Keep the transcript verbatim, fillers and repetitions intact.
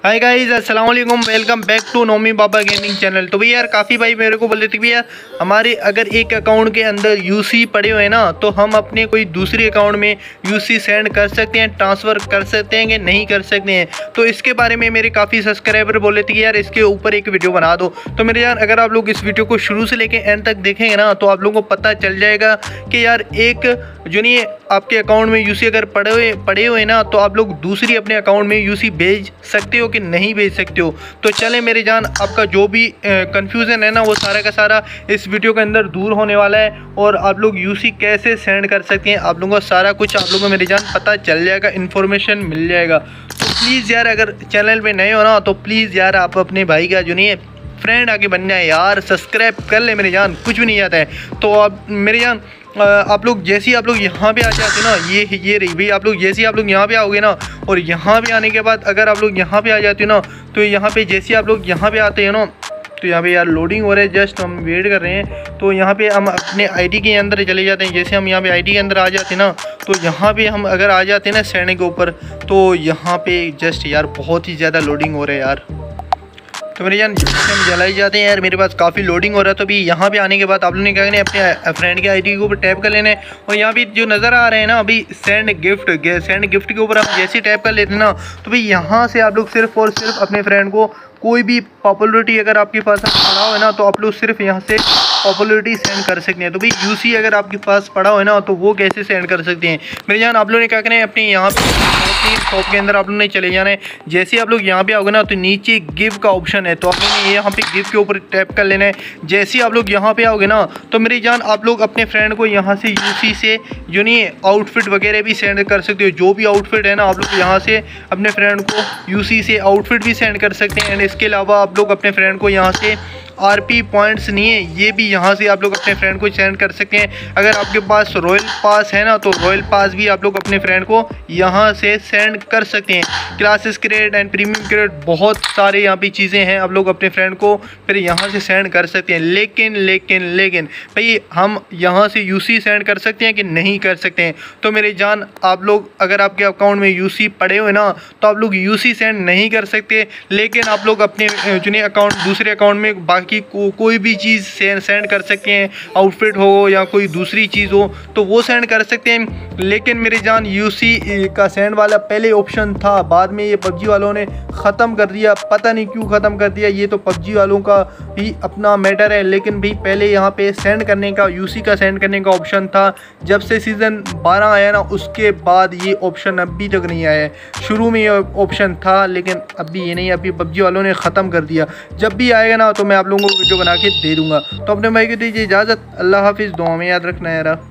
हाय guys, अस्सलाम वालेकुम, welcome back to Nomi Baba gaming channel. तो भैया यार काफ़ी भाई मेरे को बोल रहे थे कि यार हमारे अगर एक अकाउंट के अंदर यूसी पड़े हुए हैं ना, तो हम अपने कोई दूसरे अकाउंट में यूसी सेंड कर सकते हैं, ट्रांसफ़र कर सकते हैं कि नहीं कर सकते हैं। तो इसके बारे में मेरे काफ़ी सब्सक्राइबर बोल रहे थे कि यार इसके ऊपर एक वीडियो बना दो। तो मेरे यार अगर आप लोग इस वीडियो को शुरू से लेकर एंड तक देखेंगे ना, तो आप लोगों को पता चल जाएगा कि यार एक जो नहीं आपके अकाउंट में यूसी अगर पड़े हुए पड़े हुए ना, तो आप लोग दूसरी अपने अकाउंट में यूसी भेज सकते हो कि नहीं भेज सकते हो। तो चले मेरे जान, आपका जो भी कंफ्यूजन है ना, वो सारा का सारा इस वीडियो के अंदर दूर होने वाला है। और आप लोग यूसी कैसे सेंड कर सकते हैं, आप लोगों को सारा कुछ आप लोगों को मेरे जान पता चल जाएगा, इन्फॉर्मेशन मिल जाएगा। तो प्लीज़ यार अगर चैनल पे नए हो ना, तो प्लीज़ यार आप अपने भाई का जो नहीं है फ्रेंड आगे बनना है यार, सब्सक्राइब कर ले मेरे जान, कुछ भी नहीं जाता है। तो आप मेरे जान आप लोग जैसे ही आप लोग यहाँ पे आ जाते ना, ये ये रही भाई, आप लोग जैसे ही आप लोग यहाँ पे आओगे ना, और यहाँ पे आने के बाद अगर आप लोग यहाँ पे आ जाते हो ना, तो यहाँ पे जैसे ही आप लोग यहाँ पे आते हैं ना, तो यहाँ पे यार लोडिंग हो रहा है, जस्ट हम वेट कर रहे हैं। तो यहाँ पे हम अपने आईडी के अंदर चले जाते हैं। जैसे हम यहाँ पे आईडी के अंदर आ जाते हैं ना, तो यहाँ पे हम अगर आ जाते हैं ना सेंड के ऊपर, तो यहाँ पे जस्ट यार बहुत ही ज़्यादा लोडिंग हो रहा है यार। तो मेरे जान जैसे हम जलाई जाते हैं यार, मेरे पास काफ़ी लोडिंग हो रहा है। तो अभी यहाँ पे आने के बाद आप लोगों ने क्या करना है, अपने फ्रेंड के आईडी के ऊपर टैप कर लेना है। और यहाँ पे जो नज़र आ रहे हैं ना अभी सेंड गिफ्ट, सेंड गिफ्ट के ऊपर हम जैसे टैप कर लेते हैं ना, तो भाई यहाँ से आप लोग सिर्फ और सिर्फ अपने फ्रेंड को कोई भी पॉपुलरिटी अगर आपके पास पड़ा हो है ना, तो आप लोग सिर्फ यहाँ से पॉपुलरिटी सेंड कर सकते हैं। तो भाई यूसी अगर आपके पास पड़ा हो है ना, तो वो कैसे सेंड कर सकते हैं मेरे जान, आप लोगों ने क्या करना है, अपने यहाँ पे अपनी शॉप के अंदर आप लोगों ने चले जाना है। जैसे आप लोग यहाँ पे आओगे ना, तो नीचे गिव का ऑप्शन है, तो आप लोगों ने यहाँ पे गिव के ऊपर टैप कर लेना है। जैसे ही आप लोग यहाँ पे आओगे ना, तो मेरी जान आप लोग अपने फ्रेंड को यहाँ से यूसी से जो नहीं आउटफिट वगैरह भी सेंड कर सकते हो। जो भी आउटफिट है ना, आप लोग यहाँ से अपने फ्रेंड को यूसी से आउटफिट भी सेंड कर सकते हैं। एंड इसके अलावा आप लोग अपने फ्रेंड को यहाँ से आरपी पॉइंट्स नहीं है, ये भी यहाँ से आप लोग अपने फ्रेंड को सेंड कर सकते हैं। अगर आपके पास रॉयल पास है ना, तो रॉयल पास भी आप लोग अपने फ्रेंड को यहाँ से सेंड कर सकते हैं। Classes credit and premium credit बहुत सारे यहाँ पे चीज़ें हैं, आप लोग अपने फ्रेंड को फिर यहाँ से सेंड कर सकते हैं। लेकिन लेकिन लेकिन भाई हम यहाँ से यूसी सेंड कर सकते हैं कि नहीं कर सकते हैं। तो मेरे जान आप लोग अगर आपके अकाउंट में यूसी पड़े हुए ना, तो आप लोग यूसी सेंड नहीं कर सकते। लेकिन आप लोग अपने जो अकाउंट दूसरे अकाउंट में बाकी कि को, कोई भी चीज़ सेंड कर सकते हैं, आउटफिट हो या कोई दूसरी चीज़ हो, तो वो सेंड कर सकते हैं। लेकिन मेरे जान यूसी का सेंड वाला पहले ऑप्शन था, बाद में ये पबजी वालों ने ख़त्म कर दिया। पता नहीं क्यों ख़त्म कर दिया, ये तो पबजी वालों का भी अपना मैटर है। लेकिन भाई पहले यहाँ पे सेंड करने का, यूसी का सेंड करने का ऑप्शन था। जब से सीज़न बारह आया ना, उसके बाद ये ऑप्शन अभी तक नहीं आया है। शुरू में ये ऑप्शन था, लेकिन अभी ये नहीं, अभी पबजी वालों ने ख़त्म कर दिया। जब भी आएगा ना, तो मैं आप लोगों को वीडियो बना के दे दूंगा। तो अपने भाई को दीजिए इजाज़त, अल्लाह हाफिज़, दुआ में याद रखना यार।